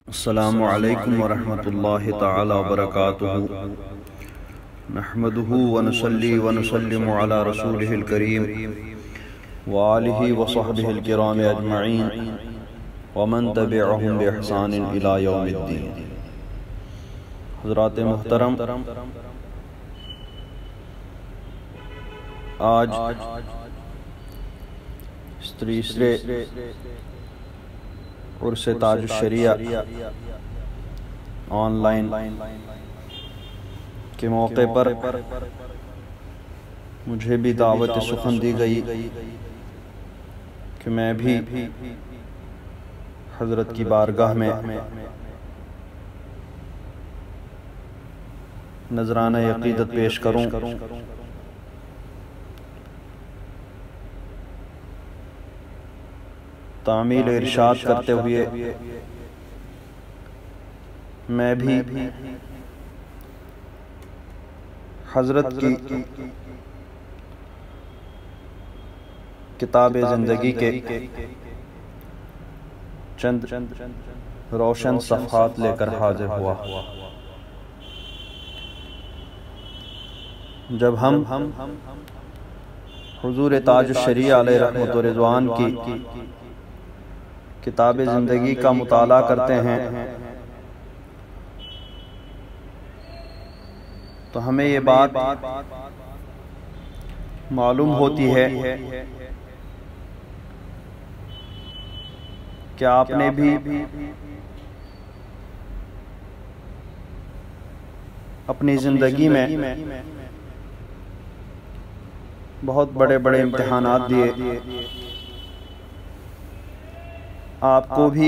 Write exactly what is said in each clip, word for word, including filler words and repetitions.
अस्सलामु अलैकुम वरहमतुल्लाहि तआला वबरकातुहू। नहमदुहू व नुसल्ली व नुसल्लिमु अला रसूलिहिल करीम व आलिहि व सहबिहिल किराम अजमईन व मन तबिअहुम बि इहसान इला यौमिद्दीन। हज़रात मुहतरम, आज तीसरे उर्स ताजुश शरिया ऑनलाइन के मौके पर मुझे भी दावत सुखन दी गई कि मैं भी हज़रत की बारगाह में नजराना अक़ीदत पेश करूं। तामील इरशाद करते हुए मैं भी हजरत की किताब ज़िंदगी के चंद रोशन सफ़हात लेकर हाजिर हुआ। जब हम हुजूर ताजुश शरिया अलैहि रहमत व रिज़वान की किताब ज़िंदगी का मुताला करते हैं तो हमें ये बात मालूम होती है कि आपने भी अपनी ज़िंदगी में बहुत बड़े बड़े इम्तिहानात दिए। आपको भी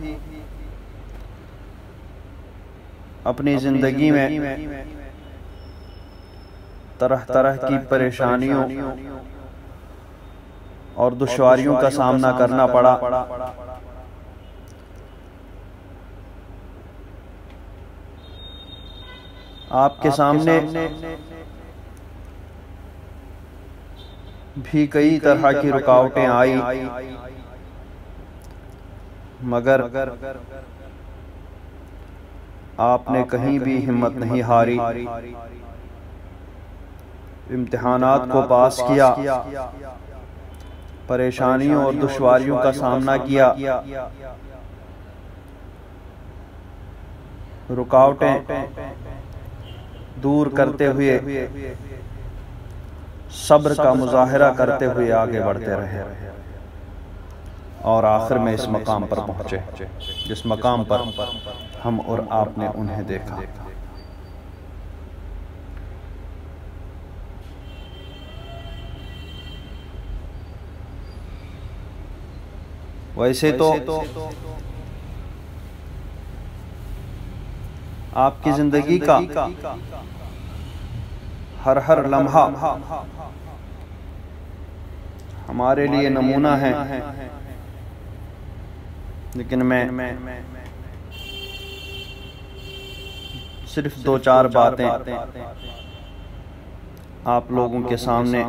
अपनी ज़िंदगी में तरह तरह की परेशानियों और दुश्वारियों का सामना करना पड़ा। आपके सामने भी कई तरह की रुकावटें आई, मगर आपने कहीं भी हिम्मत नहीं हारी, इम्तिहानात को पास किया, परेशानियों और दुश्वारियों का सामना किया, रुकावटें दूर करते हुए सब्र का मुजाहिरा करते हुए आगे बढ़ते रहे और आखिर में इस मकाम पर पहुंचे जिस मकाम पर हम और आपने उन्हें देखा। वैसे तो आपकी जिंदगी का हर हर लम्हा हमारे लिए नमूना है, लेकिन मैं सिर्फ दो चार बातें आप लोगों के सामने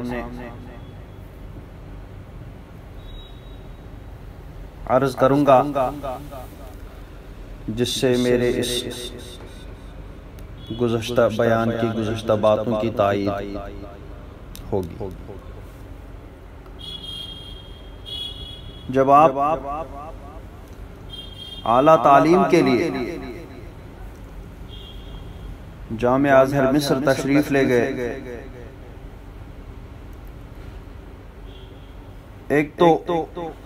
अर्ज करूंगा, जिससे मेरे इस गुज़श्ता बयान की गुज़श्ता बातों की तायीद होगी। जब आप आला तालीम के लिए जामिया अज़हर मिस्र तशरीफ ले गए, एक तो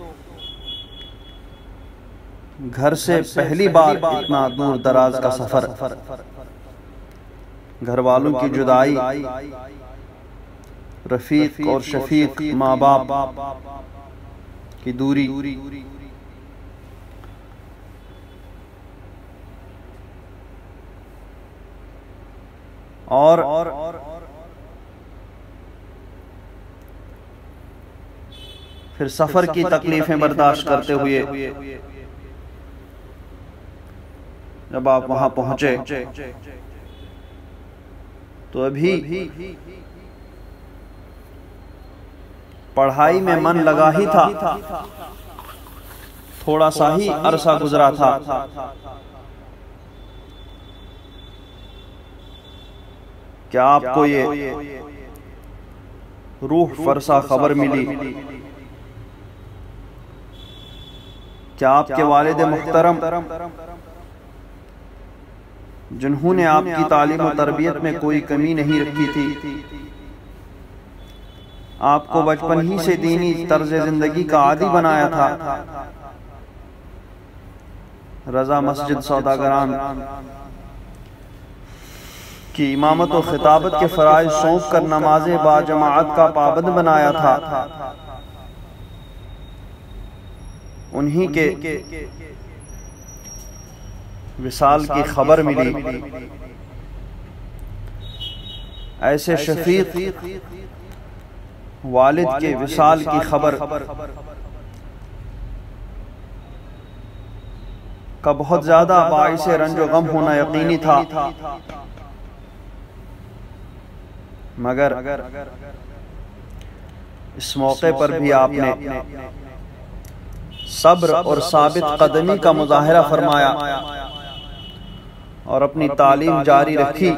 घर से पहली बार इतना दूर दराज का सफर, घर वालों की जुदाई, रफीक और शफीक माँ बाप की दूरी, और फिर सफर की तकलीफें बर्दाश्त करते हुए जब आप वहां पहुंचे तो अभी पढ़ाई में मन लगा ही था, थोड़ा सा ही अरसा गुजरा था क्या आपको ये रूह फरसा खबर मिली? क्या आपके वालिद मुहतरम जिन्होंने आपकी तालीम और तरबियत में कोई कमी नहीं रखी थी, आपको बचपन ही से दीनी तर्ज जिंदगी का आदी बनाया था, रजा मस्जिद सौदागरान की इमामत और खिताबत के फराइज सौंप कर नमाज़े बाजमाअत का पाबंद बनाया था, उन्हीं के विसाल की खबर मिली। ऐसे शफीक वालिद के विसाल की खबर का बहुत ज्यादा बाइस रंजो गम होना यकीनी था, मगर इस मौके पर भी आपने सब्र और साबित कदमी का मुजाहिरा फरमाया और अपनी तालीम जारी रखी,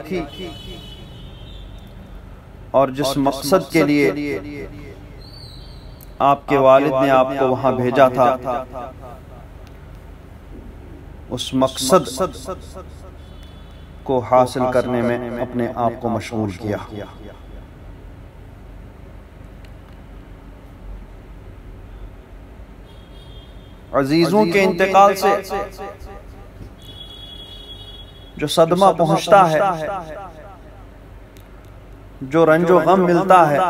और जिस मकसद के लिए आपके वालिद ने आपको वहां भेजा था, उस मकसद को हासिल करने में अपने आप को मशगूल किया। अजीजों के इंतकाल से जो सदमा पहुंचता है, जो रंजो गम मिलता है,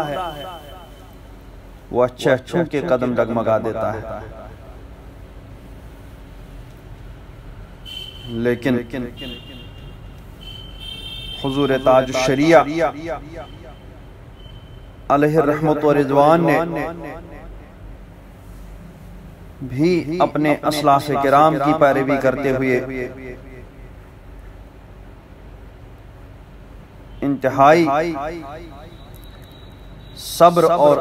वो अच्छे अच्छों के कदम डगमगा देता है। लेकिन हुजूर ताज शरिया अलैहि रहमत व रिज़वान ने भी अपने असलाफ़े किराम की पैरवी करते हुए इंतहाई सब्र और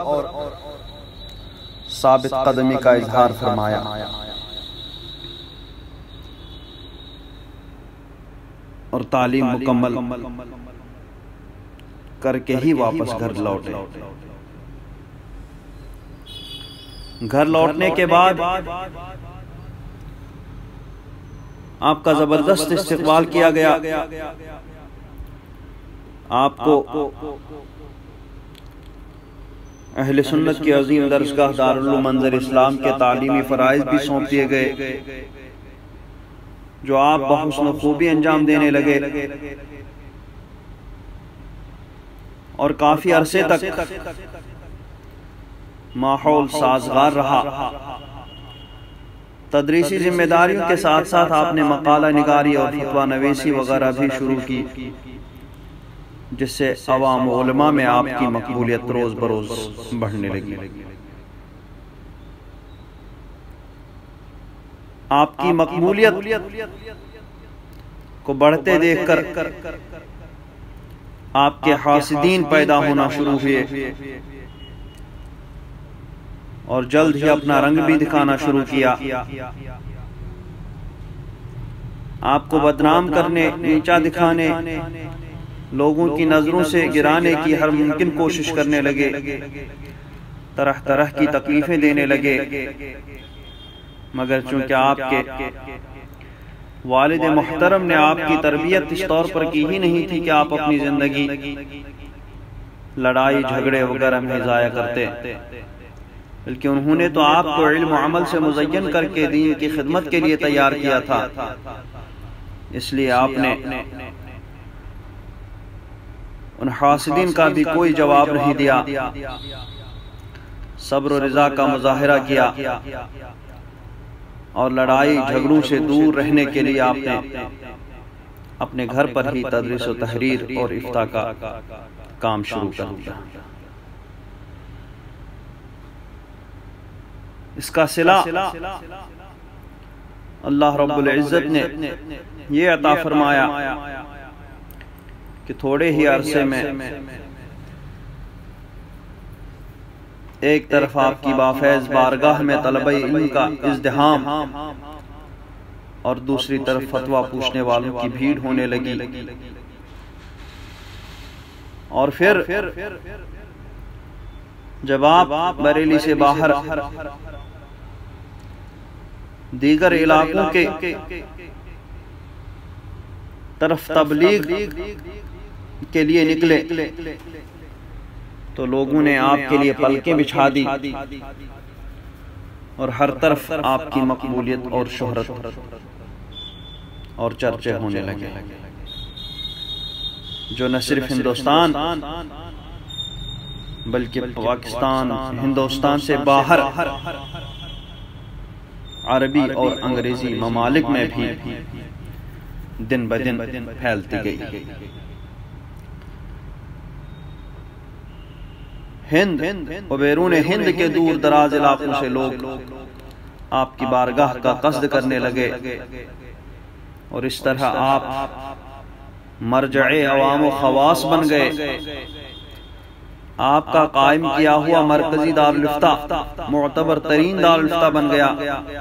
साबित कदमी का इजहार फरमाया। और तालीम मुकम्मल करके ही वापस घर लौटे। घर लौटने के बाद आपका जबरदस्त इस्तकबाल किया गया। आपको अहले सुन्नत की अजीम दरसगाह दारुल मंज़र इस्लाम के तालीमी फराइज भी सौंप दिए गए, जो आप बहुस्न खूबी अंजाम देने लगे और काफी अरसे तक माहौल साजगार रहा। तदरीसी जिम्मेदारियों के साथ साथ आपने मकाला निगारी और फतवा नवीसी वगैरह भी शुरू की, जिससे अवाम उलमा में आपकी मकबूलियत रोज बरोज बढ़ने लगी। आपकी मकबूलियत को बढ़ते देखकर आपके हासिदीन पैदा होना शुरू हुए और जल्द ही अपना रंग भी दिखाना शुरू किया। आपको बदनाम करने, नीचा दिखाने, लोगों की नजरों से गिराने की हर मुमकिन कोशिश करने लगे, तरह तरह की तकलीफें देने लगे। मगर चूंकि आपके वालिद मुहतरम ने आपकी तरबियत इस तौर पर की ही नहीं थी कि आप अपनी जिंदगी लड़ाई झगड़े वगैरह में जाया करते, बल्कि उन्होंने तो आपको इल्म और अमल से मुज़य्यन करके दीन की खिदमत के लिए तैयार किया था। इसलिए आपने उन हासिदीन का भी कोई जवाब नहीं दिया, सब्र और रिज़ा का मुजाहिरा किया और लड़ाई झगड़ों से दूर रहने के लिए आपने अपने घर पर ही तदरीस और तहरीर और इफ्ता का काम शुरू कर दिया। इसका सिला अल्लाह रब्बुल इज्जत ने ये अता फरमाया कि थोड़े ही अरसे में एक तरफ आपकी बाफैज बारगाह में तलबे इल्म का इज़्दिहाम और दूसरी तरफ फतवा पूछने वालों की भीड़ होने लगी। और फिर जब आप बरेली से बाहर दीगर इलाकों के तरफ तबलीग के लिए निकले तो लोगों ने आपके लिए पलकें बिछा दी और हर तरफ आपकी मकबूलियत और शोहरत और चर्चे होने लगे, जो न सिर्फ हिंदुस्तान बल्कि पाकिस्तान, हिंदुस्तान से बाहर अरबी और अंग्रेजी ममालिक में भी दिन ब दिन फैलती गई। हिंद और बैरून हिंद के दूर दराज इलाकों से लोग आपकी बारगाह का कसद करने लगे और इस तरह आप मरजए अवाम व खवास बन गए। आपका कायम किया हुआ मरकजी दारुल इफ्ता मुअतबर तरीन दारुल इफ्ता बन गया।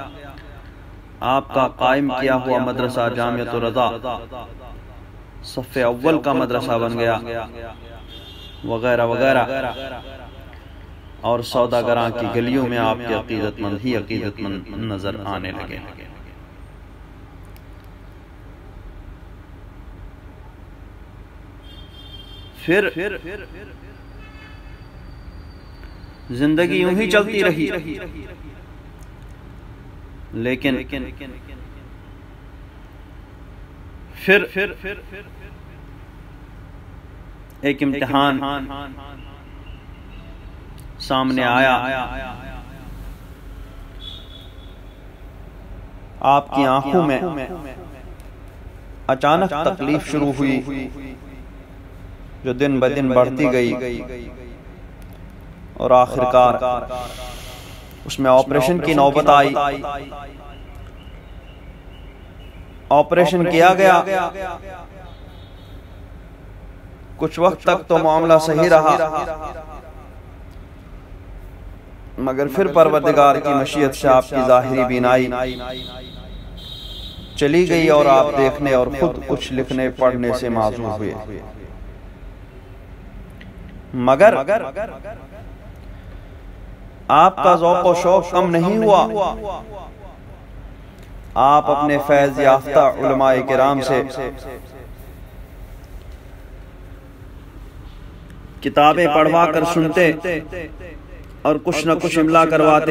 आपका कायम किया हुआ मदरसा जामिअतुर रज़ा सफ़े अव्वल का मदरसा बन गया, वगैरह वगैरह। और सौदागरां की गलियों में आपके अकीदतमंद ही अकीदतमंद नजर आने लगे। फिर जिंदगी यूं ही चलती रही, लेकिन फिर एक इम्तिहान सामने आया। आपकी आंखों में अचानक तकलीफ शुरू हुई, जो दिन ब दिन बढ़ती गई और आखिरकार उसमें ऑपरेशन की नौबत आई। ऑपरेशन किया गया, कुछ वक्त तक तो मामला सही रहा, मगर फिर परवरदिगार की मशीयत से आपकी जाहिरी बीनाई चली गई और आप देखने और खुद कुछ लिखने पढ़ने से माजूर हुए। मगर आपका ज़ौक़ व शौक़ कम नहीं हुआ। आप अपने फैज़ याफ्ता उलमाए किराम से किताबें पढ़वा कर सुनते और कुछ न कुछ इमला करवाते।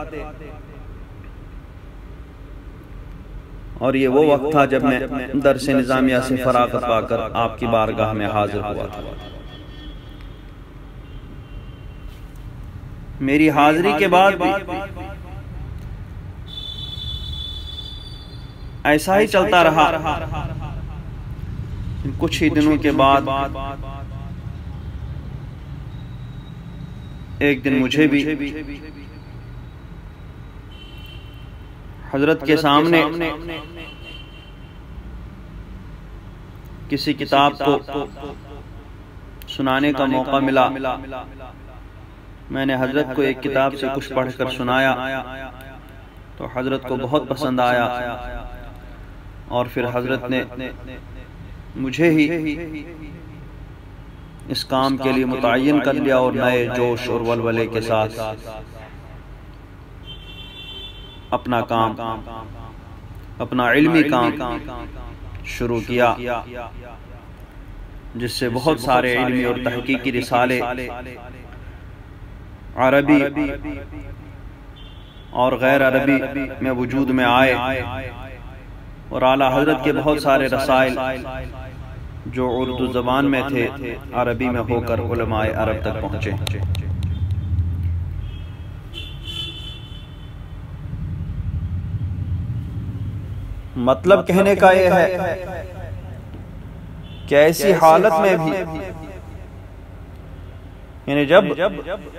और ये वो वक्त था जब मैं दरस निज़ामिया से फरागत पाकर आपकी बारगाह में हाजिर हुआ था। मेरी हाजिरी के बाद भी ऐसा ही चलता रहा। कुछ ही दिनों के बाद एक दिन मुझे भी हजरत के सामने किसी किताब को सुनाने का मौका मिला। मैंने हजरत को एक किताब से कुछ पढ़कर सुनाया तो हजरत को बहुत पसंद आया और फिर हजरत ने मुझे ही इस काम के लिए मुतय्यन कर लिया और नए जोश और वलवले के साथ अपना काम, अपना इल्मी काम शुरू किया, जिससे बहुत सारे इल्मी और तहकीकी रिसाले अरबी और गैर अरबी में वजूद में आए और आला हजरत के बहुत सारे रसाइल जो उर्दू ज़बान में थे अरबी में होकर उलमाए अरब तक पहुँचे। मतलब कहने का यह है कि ऐसी हालत में भी, यानी जब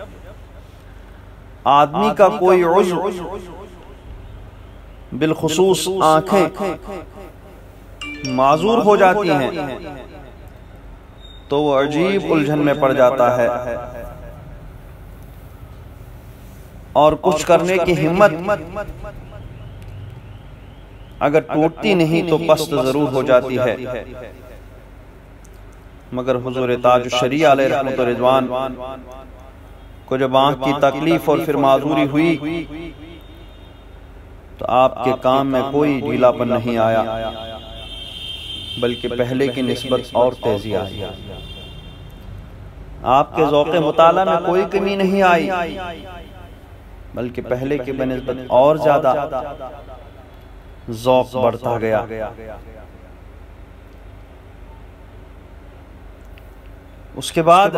आदमी का कोई उज़्व बिलखुसूस आंखें माजूर हो जाती हैं तो वो अजीब उलझन में पड़ जाता है और कुछ करने की हिम्मत अगर टूटती नहीं तो पस्त जरूर हो जाती है। मगर हुजूर ताज शरीया अलैहि रहमत व रिज़वान को जब आँख की तकलीफ और फिर माजूरी हुई तो आपके काम में कोई ढीलापन नहीं आया, बल्कि पहले की निस्बत और तेजी आई। आपके ज़ौक़े मुताला में कोई कमी नहीं आई, बल्कि पहले की बनिस्बत और ज्यादा ज़ौक़ बढ़ता गया। उसके बाद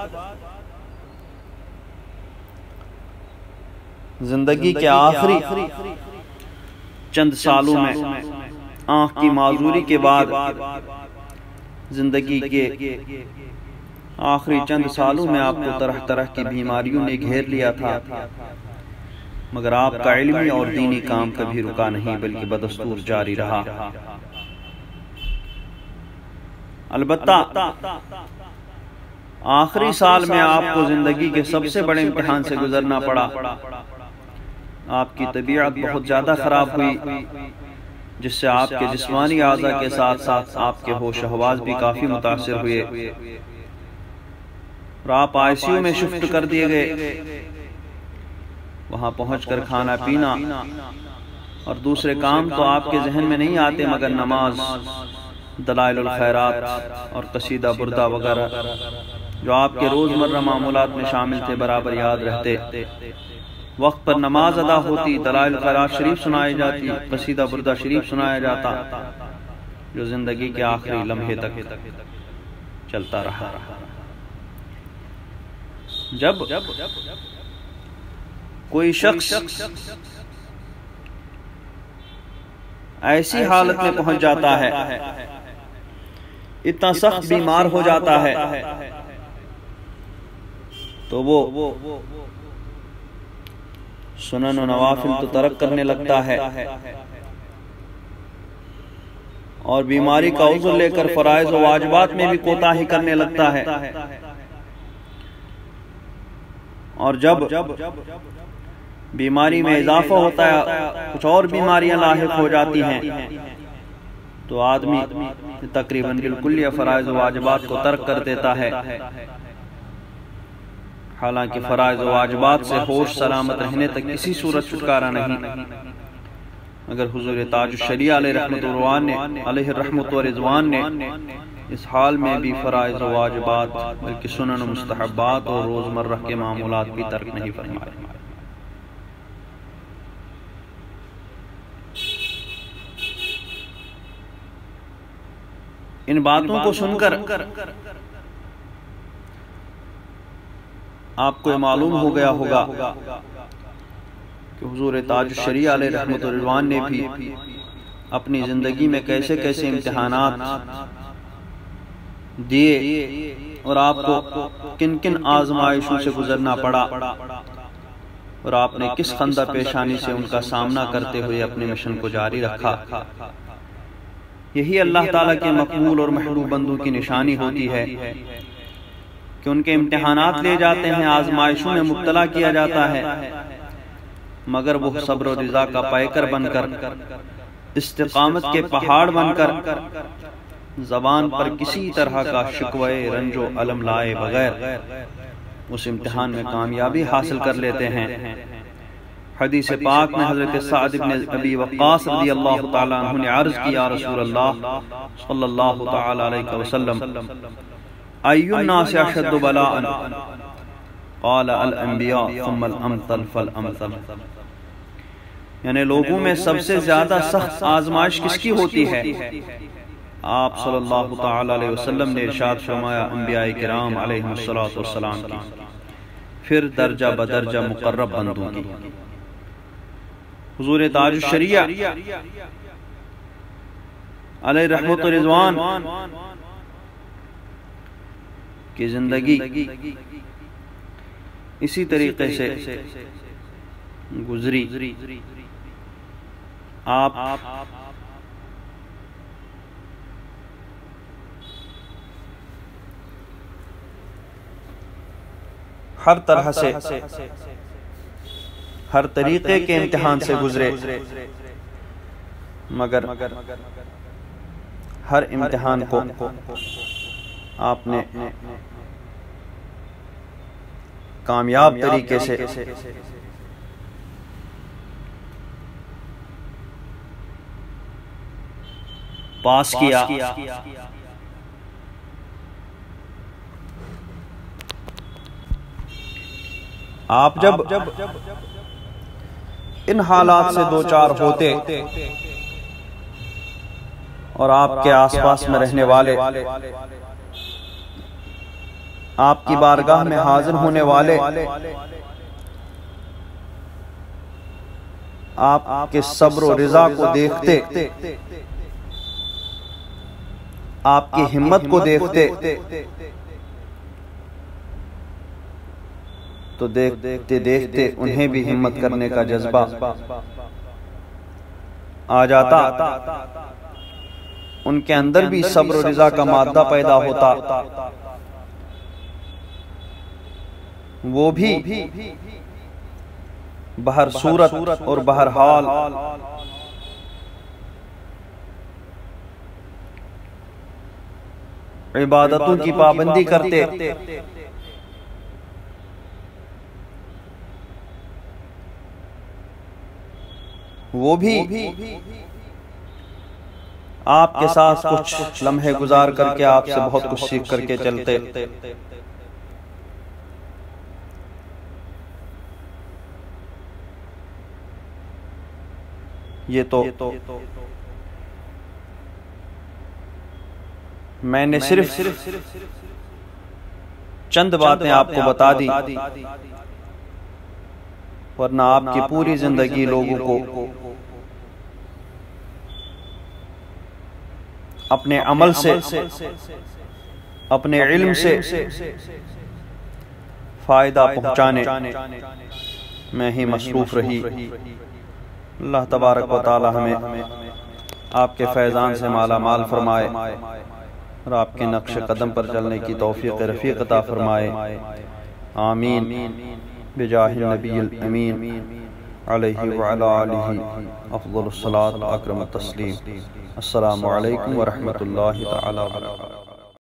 जिंदगी के आखिरी चंद सालों में आँख की माजूरी के बाद जिंदगी के आखिरी चंद सालों में आपको तरह तरह की बीमारियों ने घेर लिया था, मगर आपका इल्मी और दीनी काम कभी रुका नहीं, बल्कि बदस्तूर जारी रहा। अलबत्ता आखिरी साल में आपको जिंदगी के सबसे बड़े इम्तिहान से गुजरना पड़ा। आपकी तबीयत बहुत ज्यादा खराब हुई, जिससे आपके जिस्मानी आज़ा के साथ साथ आपके होश हवास भी काफी मुतासिर हुए और आप आईसीयू में शिफ्ट कर दिए गए। वहां पहुंचकर खाना पीना और दूसरे काम तो आपके जहन में नहीं आते, मगर नमाज, दलाइलुल खैरात और कसीदा बुर्दा वगैरह जो आपके रोजमर्रा मामूलात में शामिल थे बराबर याद रहते। वक्त पर नमाज अदा होती, दलाइल खैरात शरीफ सुनाई जाती, कसीदा बुर्दा शरीफ सुनाया जाता, जो जिंदगी के आखिरी लम्हे तक चलता रहा। जब कोई शख्स ऐसी हालत में पहुंच जाता है, इतना सख्त बीमार हो जाता है, तो वो सुनन और नवाफिल तो तर्क करने लगता है और बीमारी का उज़्र लेकर फराइज और वाजिबात में भी कोताही करने लगता है। और जब बीमारी में इजाफा होता है, कुछ और बीमारियां लाहिक हो जाती हैं, तो आदमी तकरीबन बिल्कुल या फराइज और वाजिबात को तर्क कर देता है। हालांकि फराइज और वाजिबात से होश सलामत रहने तक किसी सूरत छुटकारा नहीं। अगर हुजूर ताज शरीया अलैहि रहमत व रिज़वान ने इस हाल में भी फराइज और वाजिबात बल्कि सुनन मुस्तहब्बात और रोजमर्रा के मामूलात भी तर्क नहीं फरमाए। इन बातों को सुनकर आपको मालूम हो गया होगा कि हुजूर ताज शरीया अलैहि रहमत व रिज़वान ने भी अपनी जिंदगी में कैसे कैसे इम्तिहानात दिए और आपको किन किन आजमाइशों से गुजरना पड़ा और आपने किस खंदा पेशानी से उनका सामना करते हुए अपने मिशन को जारी रखा। यही अल्लाह ताला के मकबूल और महबूब बंदों की निशानी होती है कि उनके इम्तिहानात ले जाते हैं, आजमाइशों में मुब्तला किया जाता है, मगर वो सब्र और रिज़ा का पैकर बनकर, इस्तिकामत के पहाड़ बनकर, ज़बान पर किसी तरह का शिकवे रंजो अलम लाए बगैर उस इम्तिहान में कामयाबी हासिल कर लेते हैं। हदीस पाक में हज़रत साद इब्न अबी वक़्क़ास रज़ियल्लाहु ताला अन्हु ने अर्ज़ किया, रसूल अल्लाह सल्लल्लाहु ताला अलैहि वसल्लम, अय्युन नास अशद्दु बलाअन, क़ाल अल अंबिया सुम्मा अल अमसल फल अमसल। यानी लोगों में सबसे ज्यादा सख्त आजमाइश किसकी होती है? आप सल्लल्लाहु ताला अलैहि वसल्लम ने इरशाद फरमाया, अंबियाए किराम अलैहिमुस्सलातु वस्सलाम की, फिर दर्जा बदर्जा मुकर्रब बंदों की। हुजूर ताज शरीया अलैहि रहमत व रिज़वान की जिंदगी इसी तरीके से गुजरी। आप हर तरह से हर तरीके के इम्तिहान से गुजरे, मगर हर इम्तिहान को आपने कामयाब तरीके से पास किया। आप जब इन हालात से दो चार होते और आपके आसपास में रहने वाले, आपकी बारगाह में हाजिर होने वाले आपके सब्र और रिजा को देखते, आपकी हिम्मत को देखते, तो देखते देखते उन्हें भी हिम्मत करने का जज्बा आ जाता, उनके अंदर भी सब्र और रिजा का मादा पैदा होता, वो भी बहर सूरत और बहर हाल इबादतों की पाबंदी करते, वो भी आपके साथ कुछ लम्हे गुजार करके आपसे बहुत कुछ सीख करके चलते। ये तो मैंने सिर्फ चंद बातें आपको बता दी, वरना आपकी पूरी जिंदगी लोगों को अपने अमल से, अपने इल्म से फायदा पहुंचाने में ही मसरूफ रही। अल्लाह तबारक व तआला हमें आपके फैज़ान से माला माल फरमाए और आपके नक्श कदम पर चलने की तौफीक रफ़ीक अता फरमाए। आमीन बिजाहिन नबील अमीन अलैहि व अला आलिहि अफ़ज़लुस सलात व अकरमुत तस्लीम। अस्सलामु अलैकुम व रहमतुल्लाहि तआला व बरकातुहू।